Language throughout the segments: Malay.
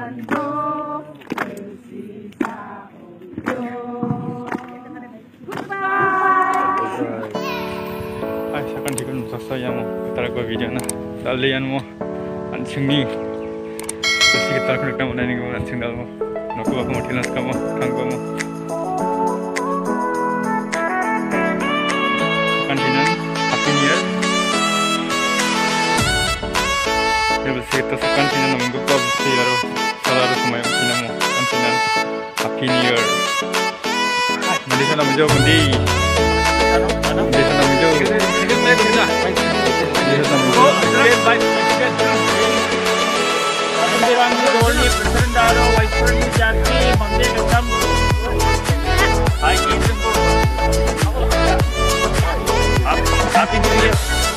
Ay, sakan di kan sasaya mo kita ko video na dalian mo ansingni besi kita ko rekam na ni mo ansing dal mo naku ako mo tilas ka mo kanggo mo kantinan happy new year ya besi kita kantinan namgo ko besi aro salaru sumay kantinan mo kantinan happy new year mali sana mo jo mundi Dia senang hijau. Dia senang hijau. Happy New Year.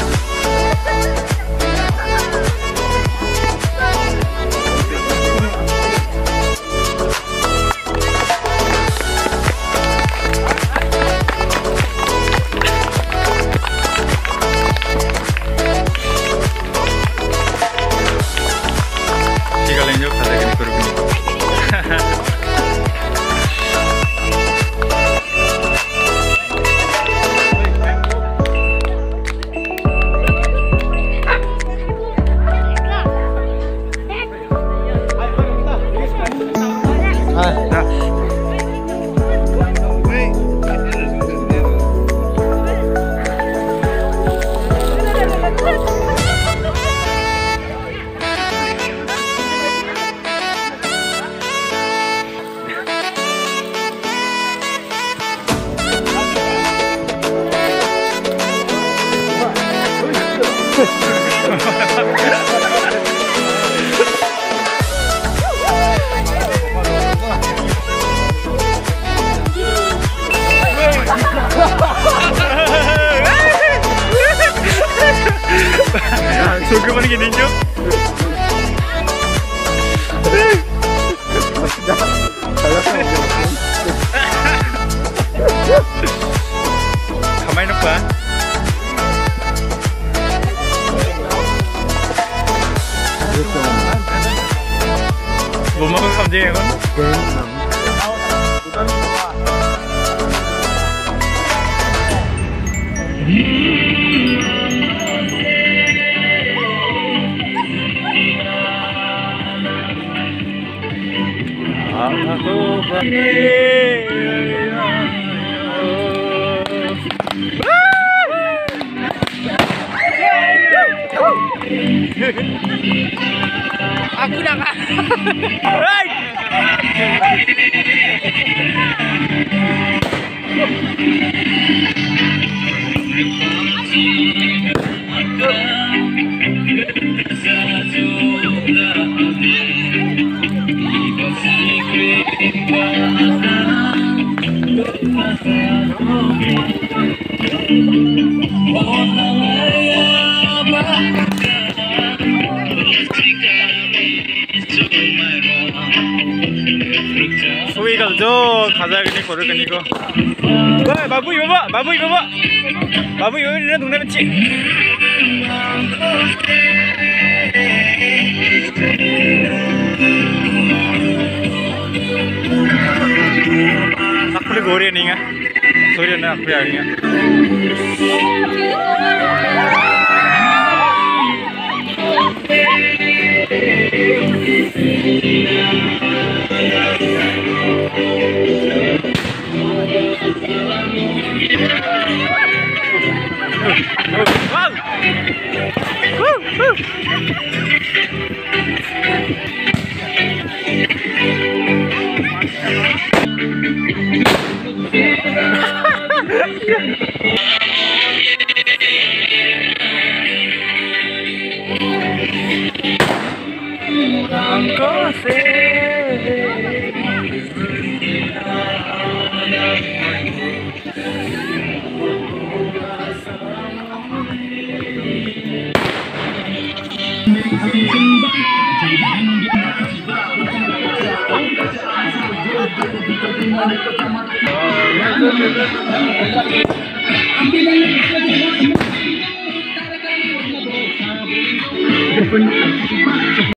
Suka mana gini jo? Kamay na pa? Bumako kamdi ngayon? Aku dah kan. Suwi kalau jo kaza gini koru gini ko. Wah, babu ibu pak, babu ibu pak, babu ibu ini tunggu nanti. Aku le gore nih nggak, sorry na aku ya nggak.